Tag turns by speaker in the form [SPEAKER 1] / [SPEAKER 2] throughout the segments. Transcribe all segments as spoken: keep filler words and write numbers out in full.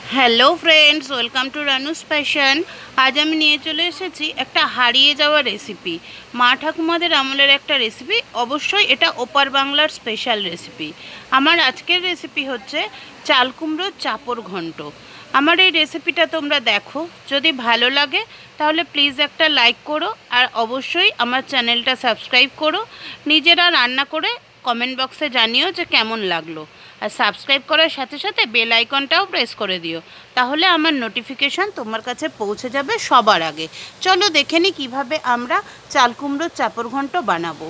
[SPEAKER 1] Hello friends, welcome to Ranu's passion. আজ আমি নিয়ে চলে এসেছি একটা হারিয়ে যাওয়া রেসিপি, মা ঠাকুমাদের আমলের একটা রেসিপি। অবশ্যই এটা ওপার বাংলার স্পেশাল রেসিপি। আমার আজকের রেসিপি হচ্ছে চাল কুমড়োর চাপড় ঘন্ট। আমার এই রেসিপিটা তোমরা দেখো, যদি ভালো লাগে তাহলে প্লিজ একটা লাইক করো, আর অবশ্যই আমার চ্যানেলটা সাবস্ক্রাইব করো। নিজেরা রান্না করে কমেন্ট বক্সে জানিও যে কেমন লাগলো, আর সাবস্ক্রাইব করার সাথে সাথে বেল আইকনটাও প্রেস করে দিও, তাহলে আমার নোটিফিকেশান তোমার কাছে পৌঁছে যাবে সবার আগে। চলো দেখে নিই কীভাবে আমরা চাল কুমড়োর চাপড় ঘন্ট বানাবো।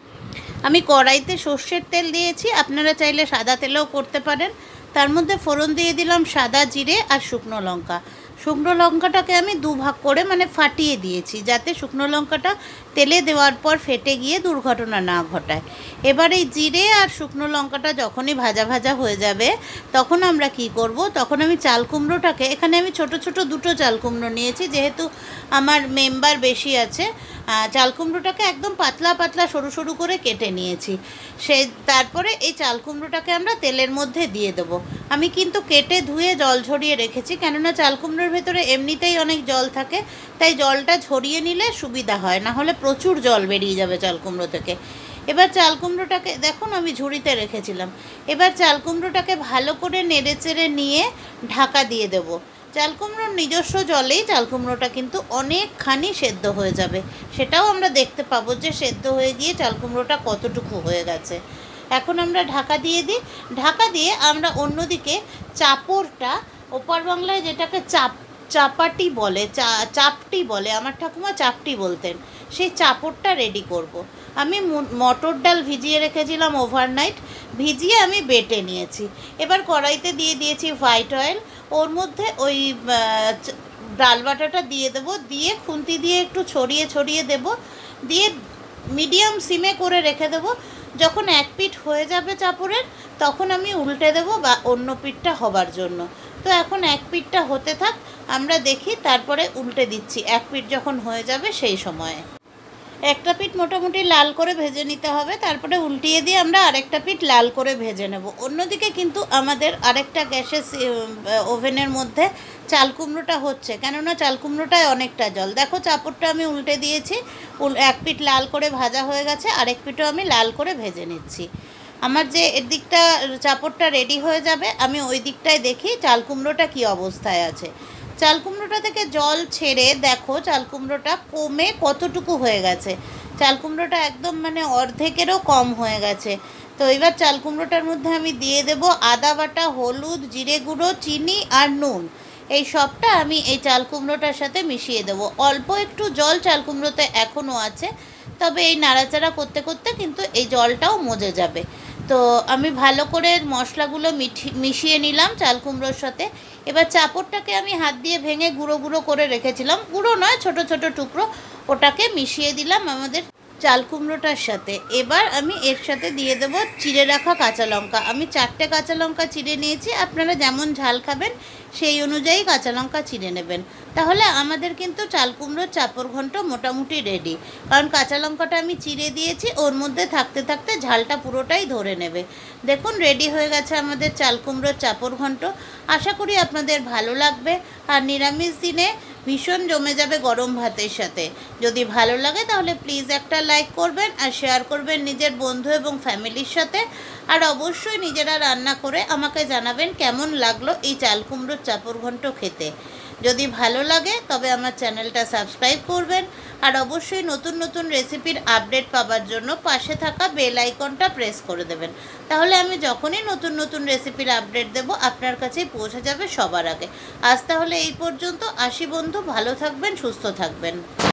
[SPEAKER 1] আমি কড়াইতে সর্ষের তেল দিয়েছি, আপনারা চাইলে সাদা তেলেও করতে পারেন। তার মধ্যে ফোড়ন দিয়ে দিলাম সাদা জিরে আর শুকনো লঙ্কা। শুকনো লঙ্কাটাকে আমি দু ভাগ করে মানে ফাটিয়ে দিয়েছি, যাতে শুকনো লঙ্কাটা তেলে দেওয়ার পর ফেটে গিয়ে দুর্ঘটনা না ঘটায়। এবার এই জিরে আর শুকনো লঙ্কাটা যখনই ভাজা ভাজা হয়ে যাবে, তখন আমরা কি করব, তখন আমি চাল কুমড়োটাকে, এখানে আমি ছোট ছোট দুটো চাল কুমড়ো নিয়েছি, যেহেতু আমার মেম্বার বেশি আছে। চাল কুমড়োটাকে একদম পাতলা পাতলা সরু সরু করে কেটে নিয়েছি। সে তারপরে এই চাল কুমড়োটাকে আমরা তেলের মধ্যে দিয়ে দেবো। আমি কিন্তু কেটে ধুয়ে জল ঝরিয়ে রেখেছি, কেননা চাল কুমড়োর ভেতরে এমনিতেই অনেক জল থাকে, তাই জলটা ঝরিয়ে নিলে সুবিধা হয়, না হলে প্রচুর জল বেরিয়ে যাবে চাল কুমড়ো থেকে। এবার চাল কুমড়োটাকে দেখুন আমি ঝুড়িতে রেখেছিলাম। এবার চাল কুমড়োটাকে ভালো করে নেড়ে চেড়ে নিয়ে ঢাকা দিয়ে দেবো। চাল কুমড়োর নিজস্ব জলেই চাল কুমড়োটা কিন্তু অনেকখানি সেদ্ধ হয়ে যাবে, সেটাও আমরা দেখতে পাবো যে সেদ্ধ হয়ে গিয়ে চাল কুমড়োটা কতটুকু হয়ে গেছে। এখন আমরা ঢাকা দিয়ে দিই। ঢাকা দিয়ে আমরা অন্যদিকে চাপড়টা, ওপার বাংলায় যেটাকে চাপ চাপাটি বলে, চা চাপটি বলে, আমার ঠাকুমা চাপটি বলতেন, সেই চাপড়টা রেডি করব। আমি মটর ডাল ভিজিয়ে রেখেছিলাম ওভারনাইট, ভিজিয়ে আমি বেটে নিয়েছি। এবার কড়াইতে দিয়ে দিয়েছি হোয়াইট অয়েল, ওর মধ্যে ওই ডাল বাটাটা দিয়ে দেবো, দিয়ে খুন্তি দিয়ে একটু ছড়িয়ে ছড়িয়ে দেব, দিয়ে মিডিয়াম সিমে করে রেখে দেবো। যখন এক পিঠ হয়ে যাবে চাপড়ের, তখন আমি উল্টে দেবো বা অন্য পিঠটা হবার জন্য। তো এখন এক পিঠটা হতে থাক, আমরা দেখি, তারপরে উল্টে দিচ্ছি এক পিঠ যখন হয়ে যাবে সেই সময়ে। একটা পিঠ মোটামুটি লাল করে ভেজে নিতে হবে, তারপরে উল্টিয়ে দিয়ে আমরা আরেকটা পিঠ লাল করে ভেজে নেব। অন্যদিকে কিন্তু আমাদের আরেকটা গ্যাসের ওভেনের মধ্যে চাল কুমড়োটা হচ্ছে, কেননা চাল কুমড়োটায় অনেকটা জল। দেখো চাপড়টা আমি উল্টে দিয়েছি, এক পিঠ লাল করে ভাজা হয়ে গেছে, আরেক পিঠও আমি লাল করে ভেজে নিচ্ছি। আমার যে এর দিকটা চাপড়টা রেডি হয়ে যাবে, আমি ওই দিকটায় দেখি চাল কুমড়োটা কী অবস্থায় আছে। চাল কুমড়োটা থেকে জল ছেড়ে দেখো চাল কুমড়োটা কমে কতটুকু হয়ে গেছে। চাল কুমড়োটা একদম মানে অর্ধেকেরও কম হয়ে গেছে। তো এবার চাল কুমড়োটার মধ্যে আমি দিয়ে দেব আদা বাটা, হলুদ, জিরে গুঁড়ো, চিনি আর নুন। এই সবটা আমি এই চাল কুমড়োটার সাথে মিশিয়ে দেবো। অল্প একটু জল চাল কুমড়োতে এখনও আছে, তবে এই নাড়াচাড়া করতে করতে কিন্তু এই জলটাও মজে যাবে। তো আমি ভালো করে মশলাগুলো মিশিয়ে নিলাম চাল কুমড়োর সাথে। এবার চাপড়টাকে আমি হাত দিয়ে ভেঙে গুঁড়ো গুঁড়ো করে রেখেছিলাম, গুঁড়ো নয় ছোট ছোট টুকরো, ওটাকে মিশিয়ে দিলাম আমাদের চাল কুমড়োটার সাথে। এবার আমি এর সাথে দিয়ে দেব চিড়ে রাখা কাঁচা লঙ্কা। আমি চারটে কাঁচা লঙ্কা চিড়ে নিয়েছি, আপনারা যেমন ঝাল খাবেন সেই অনুযায়ী কাঁচা লঙ্কা চিড়ে নেবেন। তাহলে আমাদের কিন্তু চাল কুমড়োর চাপড় ঘন্ট মোটামুটি রেডি, কারণ কাঁচা লঙ্কাটা আমি চিড়ে দিয়েছি, ওর মধ্যে থাকতে থাকতে ঝালটা পুরোটাই ধরে নেবে। দেখুন রেডি হয়ে গেছে আমাদের চাল কুমড়োর চাপড় ঘন্ট। আশা করি আপনাদের ভালো লাগবে, আর নিরামিষ দিনে ভীষণ জমে যাবে গরম ভাতের সাথে। যদি ভালো লাগে তাহলে প্লিজ একটা লাইক করবেন আর শেয়ার করবেন নিজের বন্ধু এবং ফ্যামিলির সাথে। আর অবশ্যই নিজেরা রান্না করে আমাকে জানাবেন কেমন লাগলো এই চাল কুমড়োর চাপড় ঘন্ট খেতে। যদি ভালো লাগে তবে আমার চ্যানেলটা সাবস্ক্রাইব করবেন, আর অবশ্যই নতুন নতুন রেসিপির আপডেট পাওয়ার জন্য পাশে থাকা বেল আইকনটা প্রেস করে দেবেন, তাহলে আমি যখনই নতুন নতুন রেসিপির আপডেট দেব আপনার কাছেই পৌঁছে যাবে সবার আগে। আজ তাহলে এই পর্যন্ত, আসি বন্ধু, ভালো থাকবেন, সুস্থ থাকবেন।